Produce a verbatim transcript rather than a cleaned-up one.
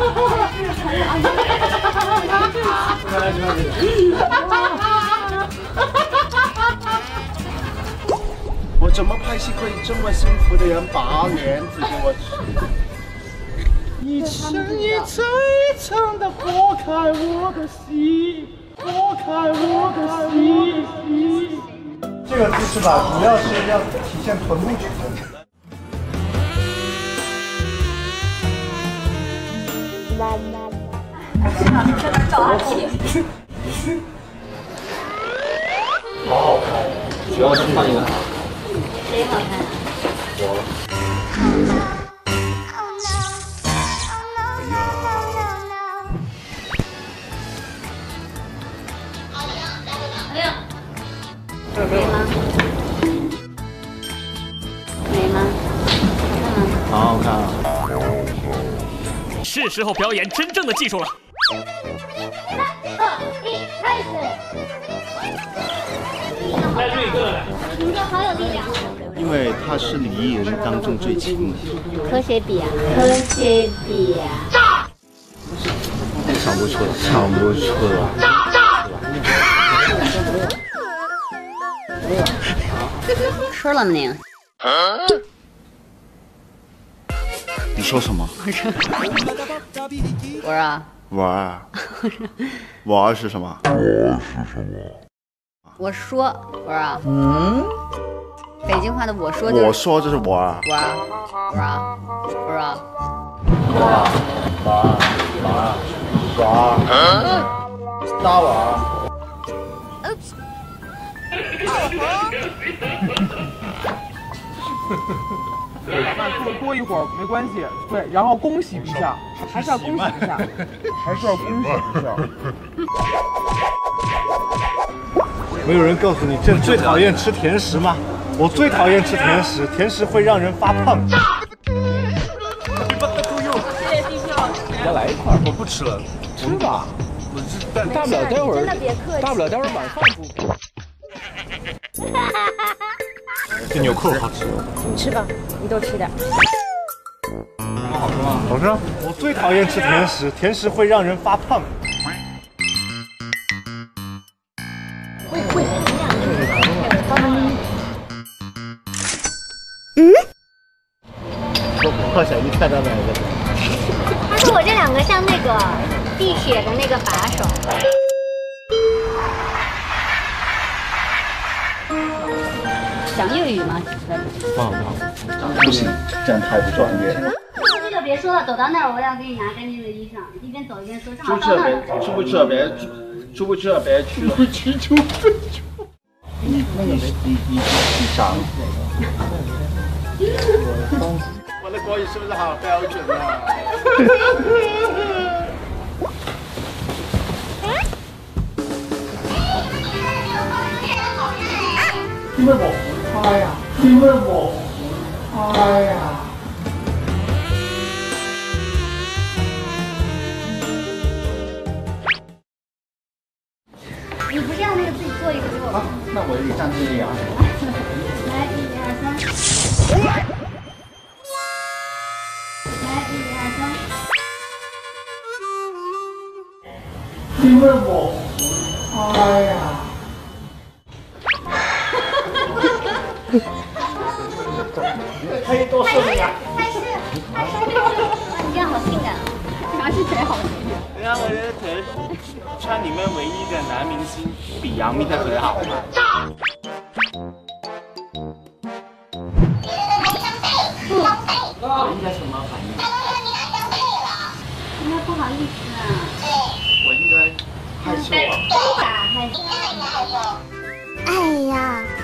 我怎么拍戏可以这么幸福的人把脸指给我吃？一层一层一层的剥开我的心，剥开我的心。这个姿势吧，主要是要体现臀部举重。 找他气。 好好看，主要是看一个。 谁好看？ 我。 哎呀！美吗？美吗？ 好好看啊！ 是时候表演真正的技术了。 三二一，开始！ 再这一个来。 你说好有力量。 因为他是离艺人当中最轻的。 和谁比啊？和谁比啊？ 想不出，想不出来。 吃了没有？ 你说什么？ 我说啊， 玩儿，玩儿是什么？ 我说，我说啊，嗯，北京话的我说就是我说这是玩儿。 我说，我说，我说， 玩儿，玩儿，玩儿，玩儿，大玩儿。 那过过一会儿没关系，对，然后恭喜一下，还是要恭喜一下，还是要恭喜一下。 没有人告诉你，朕最讨厌吃甜食吗？我最讨厌吃甜食，甜食会让人发胖。 再来一块儿，我不吃了，吃吧。我这大不了待会儿，大不了待会儿晚饭不。 这纽扣好吃， 你吃吧，你多吃点。 好吃吗？好吃。我最讨厌吃甜食，甜食会让人发胖。 会会。 嗯？我好想一看到哪个。 他说我这两个像那个地铁的那个把手。 讲粤语吗？ 放放，不行，这样太不专业了。 这个别说了，走到那儿我要给你拿干净的衣裳，一边走一边说。 就这边，就这边，就这边去，就就就。你那个没你你你长。我的国语是不是好标准啊？因为我不拍呀，因为我不拍呀。 你不这样，那个自己做一个给我。 好，那我也站这里啊。 来，一二三。来，一二三。 因为我不拍呀。 可以多说点呀。 还是还是，哇，你这样好性感啊！啥是腿好性感？ 对啊，我觉得腿穿里面唯一的男明星比杨幂的腿好看。我应该什么反应？ 应该不好意思啊。 我应该害羞啊。 咋害羞？ 哎呀！